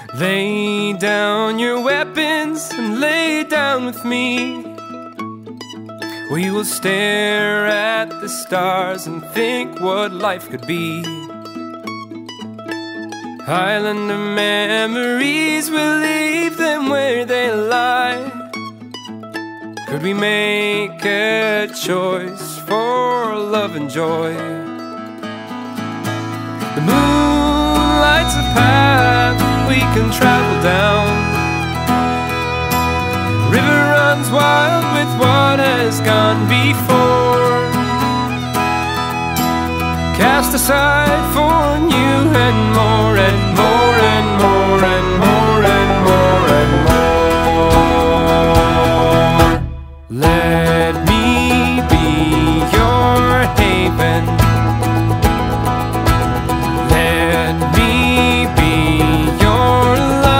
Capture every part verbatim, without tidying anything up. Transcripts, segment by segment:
Lay down your weapons and lay down with me. We will stare at the stars and think what life could be. Island of memories, we'll leave them where they lie. Could we make a choice for love and joy? The moon lights a path we can travel down. River runs wild with what has gone before. Cast aside for new and more and more and more and more and more and more. Let me be your haven. Let me be your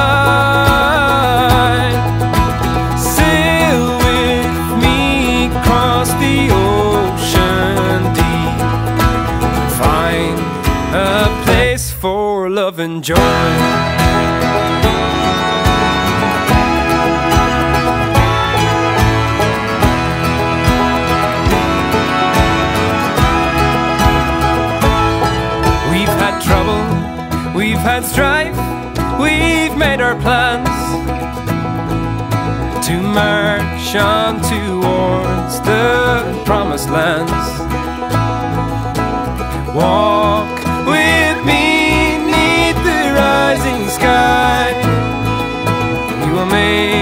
light. Sail with me across the ocean deep. Find a place for love and joy. We've had strife, we've made our plans to march on towards the promised lands. Walk with me 'neath the rising sky. We will make